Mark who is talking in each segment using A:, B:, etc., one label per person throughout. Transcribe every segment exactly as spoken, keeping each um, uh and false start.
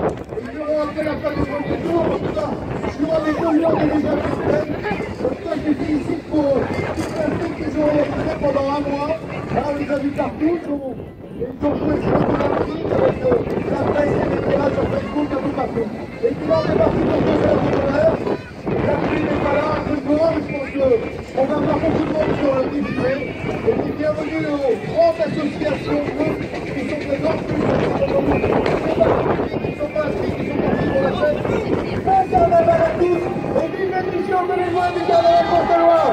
A: Et nous aurons appelé la fin du premier tour, en tout cas, sur un des deux lieux de déjà système. En tout cas, je les félicite pour toute l'intrigue qu'ils ont réalisée pendant un mois. Là, on les a vus partout, ils ont, ils ont joué sur toute l'intrigue avec euh, la presse et les tirages sur Facebook, un peu partout. Et puis là, on est parti pour deux heures de l'heure. La pluie n'est pas là, un peu de vent, mais je pense qu'on va avoir beaucoup de monde sur le diffusé. Et puis bienvenue aux grandes associations qui sont présentes, plus de qui sont pas inscrits, qui sont partis pour la fête. Bon carnaval à tous et vive l'émission de l'éloignement du carnaval Courtelois.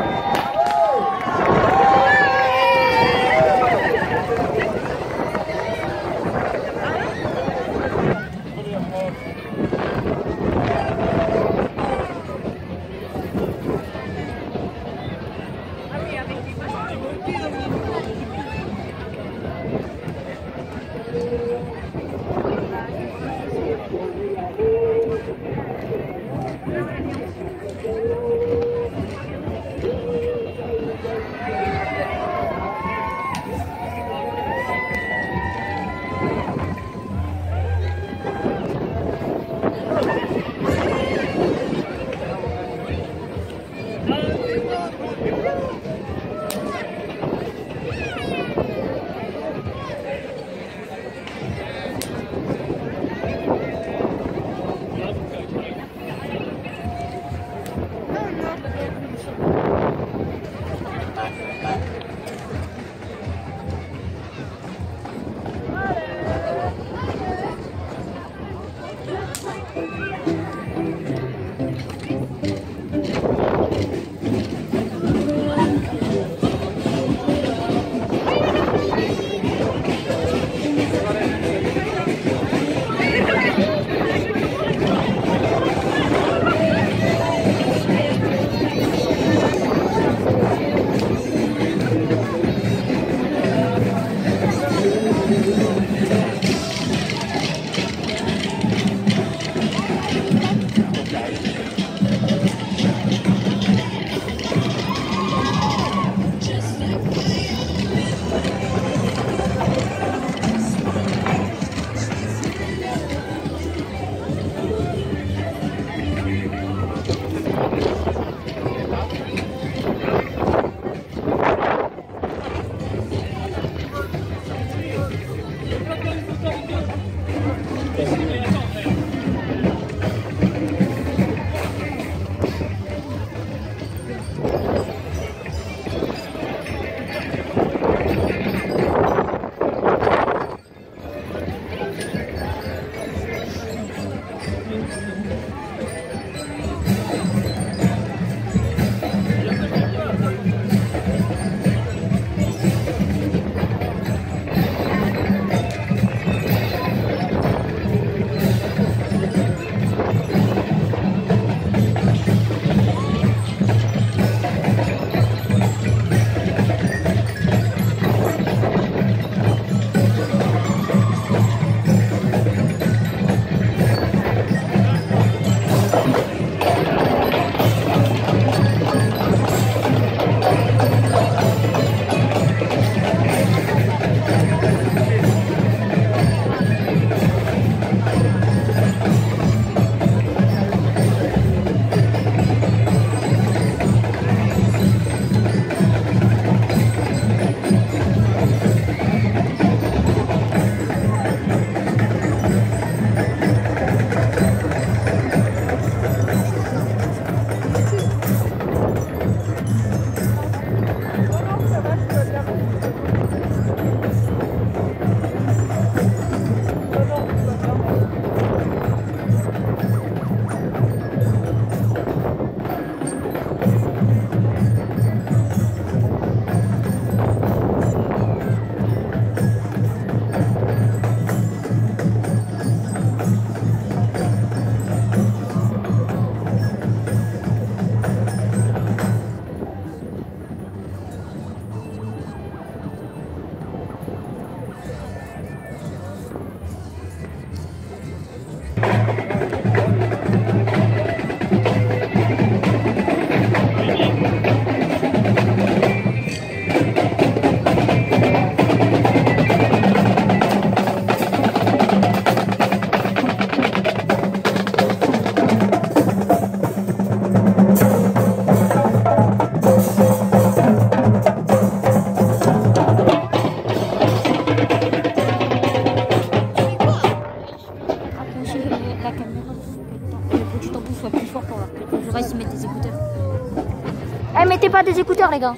B: pas s'ils mettent des écouteurs. Eh, mettez pas des écouteurs, les gars.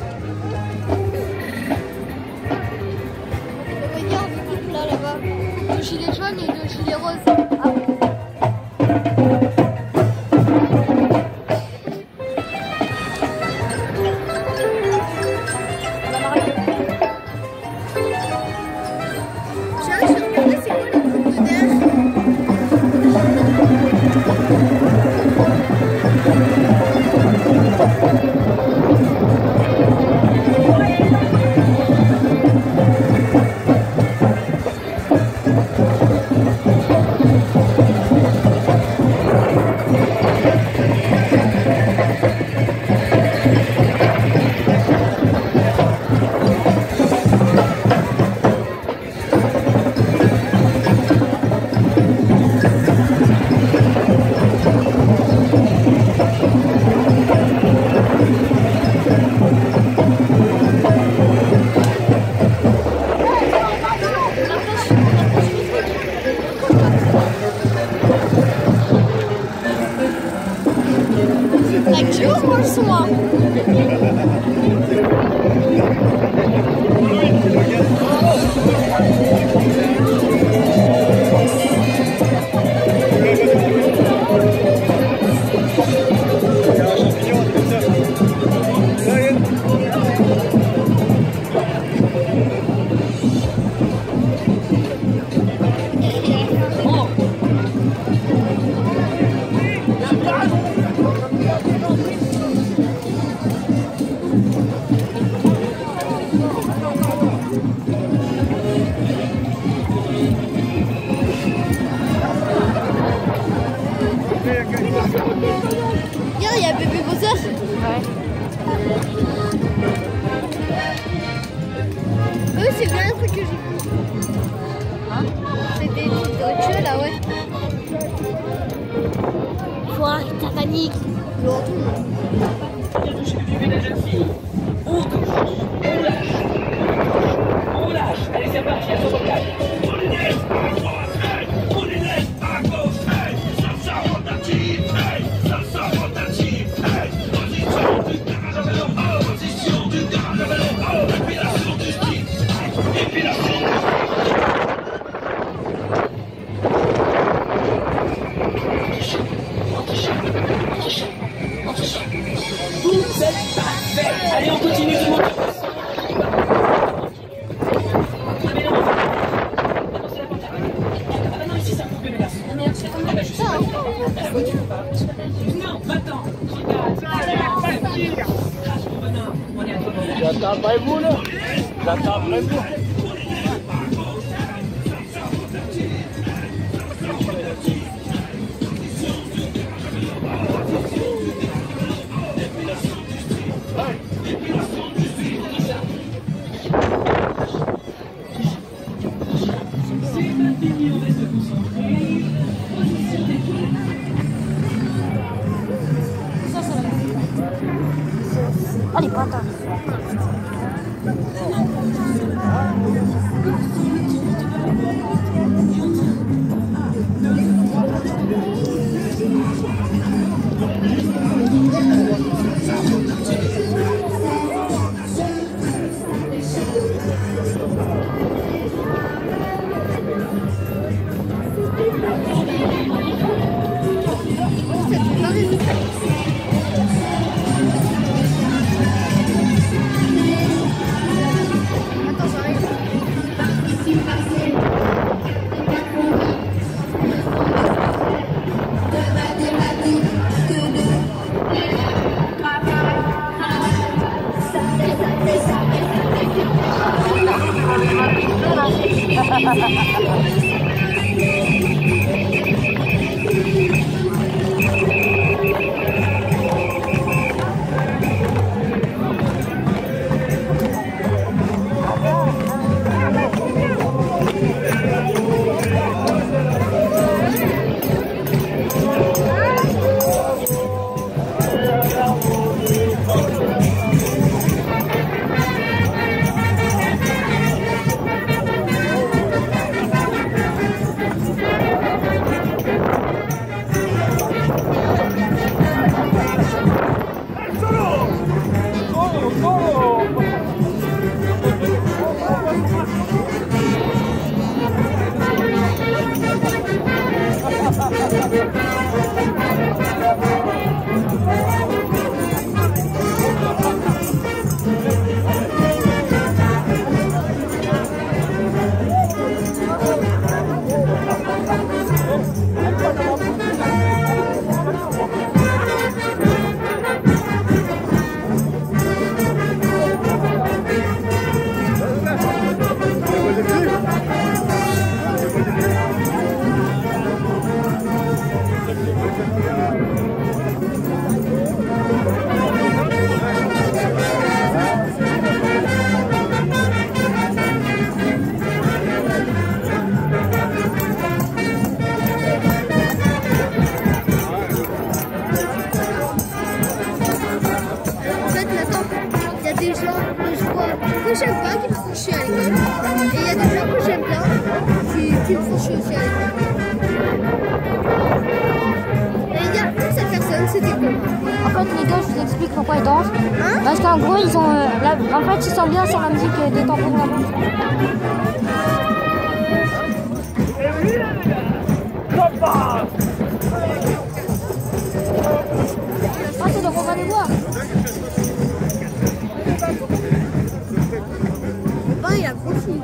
C: Regarde, là, là-bas. Le gilet jaune et le gilet rose. Ah. Like two or soir. Regarde, il y a bébé Bowser.
B: Ouais.
C: Eux, c'est bien un truc que j'ai vu.
B: Hein?
C: C'est des trucs de tuer là, ouais.
B: Faut arrêter ta panique.
D: La jeune fille. On touche, on lâche. On lâche. Allez, c'est parti, à son blocage. On les laisse à droite, hey. On les laisse à gauche, hey. Ça, ça rotative, hey. Ça, ça rotative, hey. Position du garage à vélo, oh. Position du garage à vélo, oh. Épilation du style, épilation du Vous êtes parfait. Allez, on continue tout le monde. Ah non, ici ça coupe les glaces. Ah bah je sais pas. À la voiture. Non, maintenant. Regarde. On est à toi.
A: J'attraperai-vous là. J'attraperai-vous.
B: Oh, les patates.
C: Que j'aime pas, qui me font chier à l'école. Et il y a des gens que j'aime bien, qui, qui me font chier aussi à l'école. Et il y a une seule personne, c'était quoi?
B: En fait, les gars, je vous explique pourquoi ils dansent.
C: Hein?
B: Parce qu'en gros, ils ont, euh, la, en fait, ils sont bien sur la musique euh, des tampons là-bas. Ah, c'est donc on va les voir.
C: Ben, il a grossi.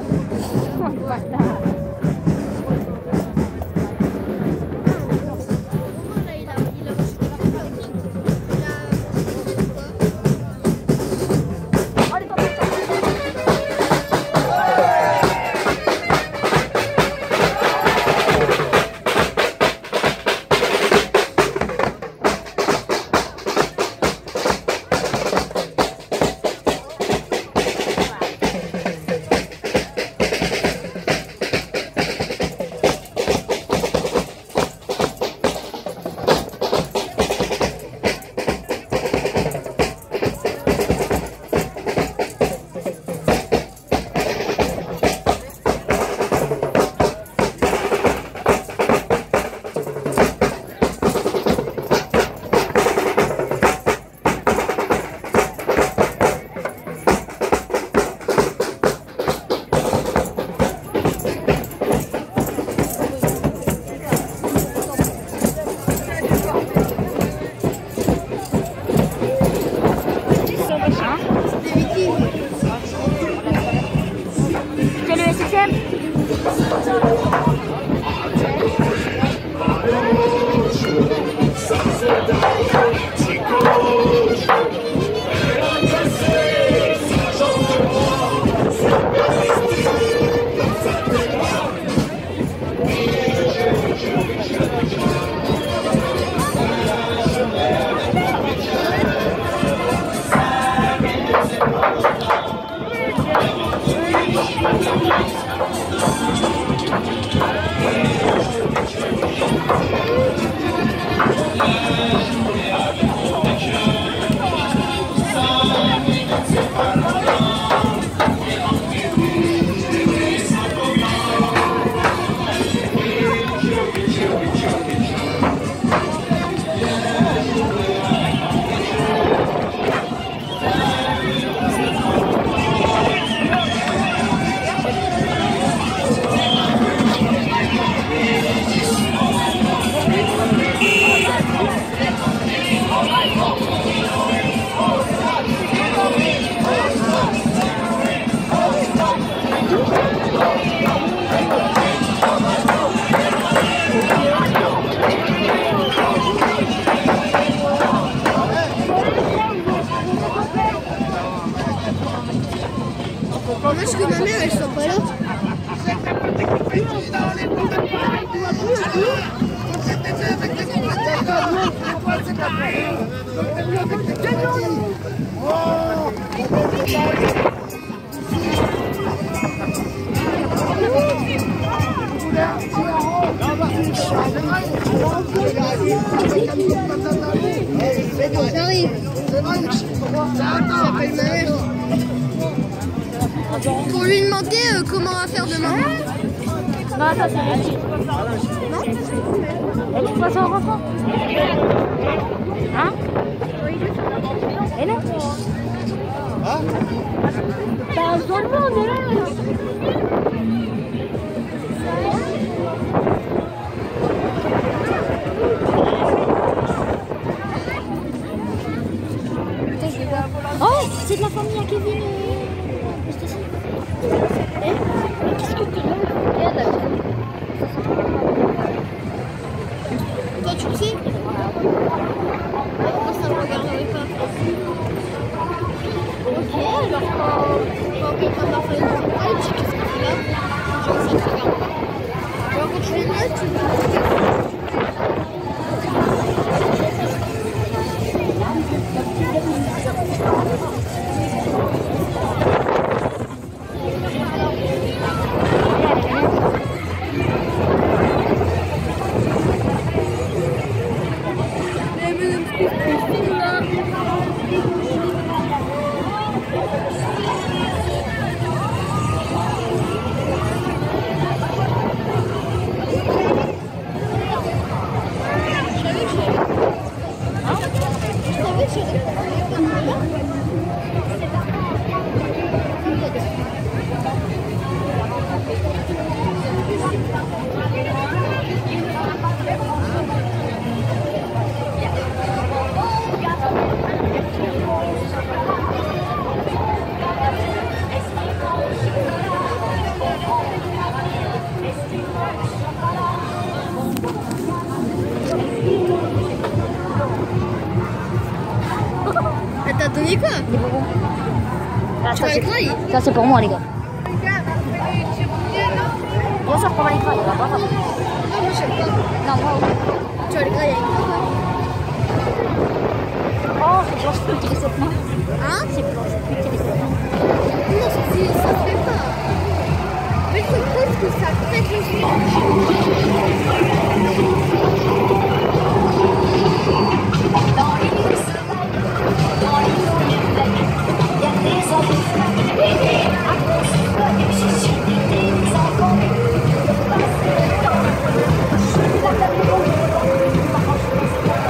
C: Parce que ma mère, elle sent pas là. J'arrive. J'appelle ma mère. Pour lui demander euh, comment on va faire demain.
B: Non, ça c'est Rémi.
C: Non?
B: Elle est pas son enfant. Hein? Et non?
A: Hein?
B: T'as besoin de monde, on est là. toute la famille à Kevin. Euh, juste ici. Eh, qu'est-ce que tu veux? Regarde là.
C: Toi, tu le sais? Moi, ça me regarderait pas. Ok, alors quand, quand quelqu'un m'a fait une surprise, je sais qu'est-ce qu'il fait là. Genre, ça te regarde pas. Alors, quand tu les mets, tu le Elle t'a donné quoi?
B: Des bonbons. Ah,
C: Tu
B: ça,
C: vas
B: c'est-
C: les grailler?
B: ça, c'est pour moi, les gars. Bien sûr qu'on va les grailler, on va pas.
C: Non, moi j'aime pas.
B: Non, moi, oui.
C: Tu vas les grailler avec quoi?
B: Oh, c'est genre, je peux utiliser cette main.
C: Hein?
B: C'est blanc, je peux utiliser cette main.
C: Non, ça se ça se fait pas. Mais c'est cool que ça pète les yeux.
E: Dans les news, dans les news, il y a des enfants et des annonces et susciter des enfants. De passer le temps, la table est longue, par contre, je pense que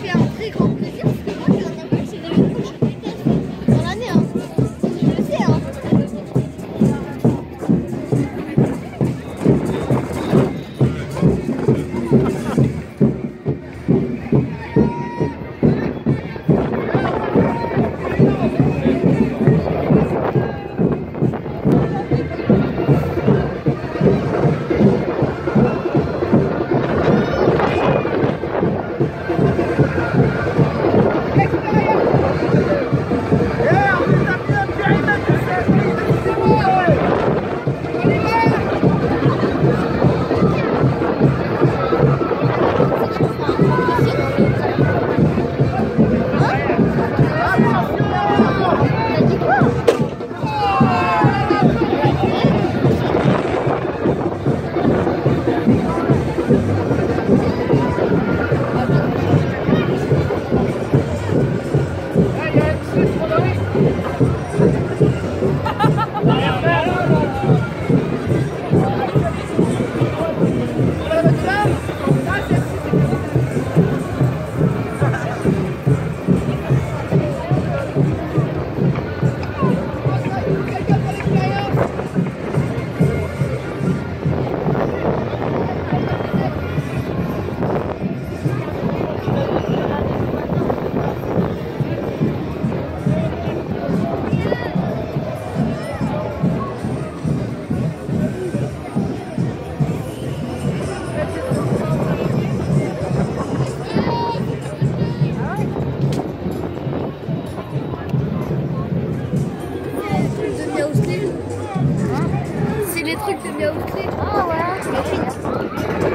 C: fait un très grand plaisir parce que moi, c'est la première fois que j'ai jamais fait un test dans l'année. Hein. Je le sais. Hein. C'est les trucs de Miaou Clé.
B: Ah ouais, c'est